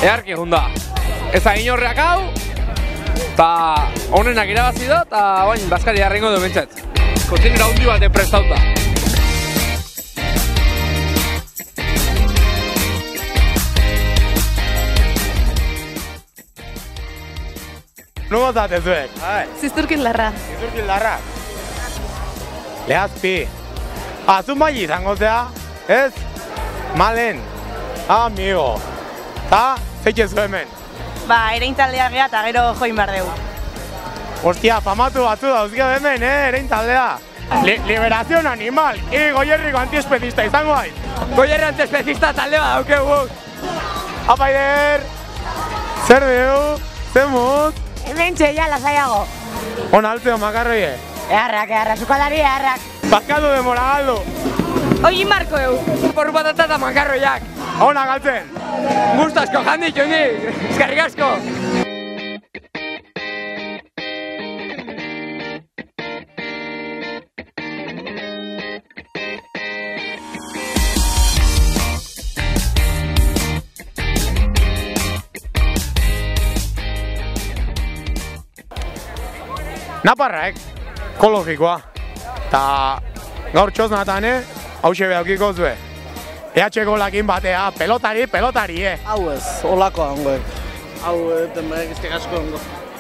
Earki junda. Ez agin horreak hau, eta honenak irabazi da, eta bain, Baskari harrengo du bentsat. Kontinera hundi bat prestauta. Nugo zate zuek? Zizturkin larra. Zizturkin larra? Lehazpi. Azun bai izango zea, ez? Malen. Amigo. Ta, zeitzezu hemen? Ba, erein taldea gea eta gero join behar dugu. Ostia, famatu batzu dauzkio hemen, erein taldea. Liberación animal, Goierriko antiespezista izango haiz. Goierri antiespezista talde bat daukegu. Apaider! Zer dugu? Zemuz? Hemen txeia lasaiago. Hona altzeo makarroie? Eharrak, sukalari eharrak. Bazkaldu demora galdu. Ogi marko egu. Porru patata eta makarroiak. Hona galtzen. Gustasko, jandik, jondi. Eskerrik asko. Naparraek, ekologikoa. Ta gaur txosnatan, hause behaukiko zue. EH lakin batea, pelotari, Hau ez, olako hangoek. Hau, temek izte asko hango.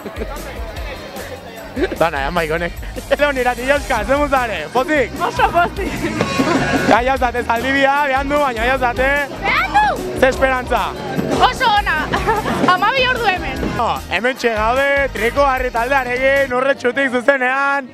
Dana, ean baikonek. Edo nirati jauska, zemuzare, pozik? Oso pozik. Gai jauzate zaldibia, behan du, baina jauzate... Behan du! Ze esperantza? Oso ona. 12 ordu hemen. Hemen txegaude, Triko harri taldearekin, urretxutik zuzenean.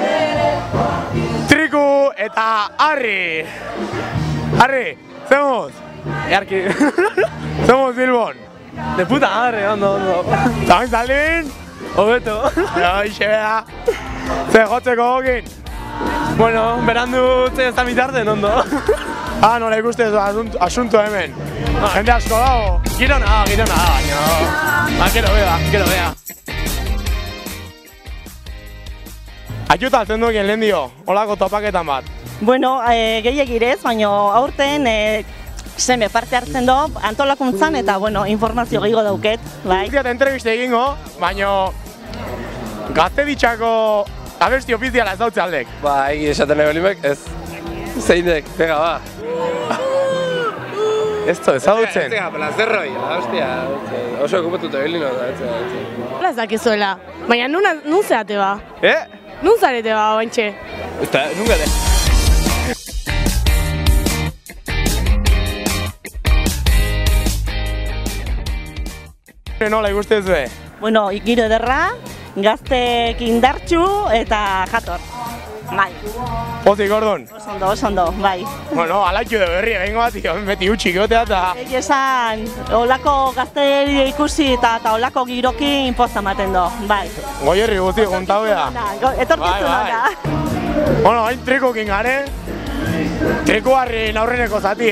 Triku eta harri. Harri, zemuz? Earki. Zemuz Bilbon. De puta madre, ondo. Zain zaldibin? Hobeto. Ixe bea. Ze jotzeko gogin. Bueno, berandu ez da bitarten, ondo. Nola ikuste asunto hemen. Jende asko dago. Girona, baina... Gero bea. Aiuta altzen dukien lehen dio, holako topaketan bat. Bueno, gehiagirez, baina aurten seme parte hartzen do, antolakuntzan eta, bueno, informazio gehiago dauket, bai. Guztiat entreviste egingo, baina gazte ditxako abesti ofiziala ez dautze aldek. Ba, esaten ebelimek, ez. Zeinek, pega, ba. Ez to, ezagutzen. Ez plazerroi, hostia. Oso okupatuta ebelino da, ez. Hola ez dakizuela. Baina nun zeate ba? Nun zarete ba, oantxe? Ez da, nun gade. Nola ikuste zue? Bueno, giro ederra, gaztek indartxu eta jator. Bai. Pozik ordon? Oso ondo, bai. Bueno, alaitxu de berri egingo bat, beti utxik gotea eta... Esan, olako gazteria ikusi eta olako girokin posta ematen do, bai. Goierri guzti, juntau eda. Etorkizun ona. Bueno, hain trikokin gare. Triko harri aurreneko zati,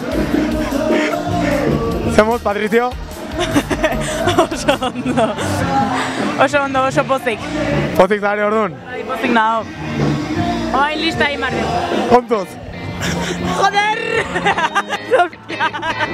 Zemuz, Patrizio? Oso pozik. Pozik zare ordun? Pozik nago. Oain lista imarren. Kontuz? Joder!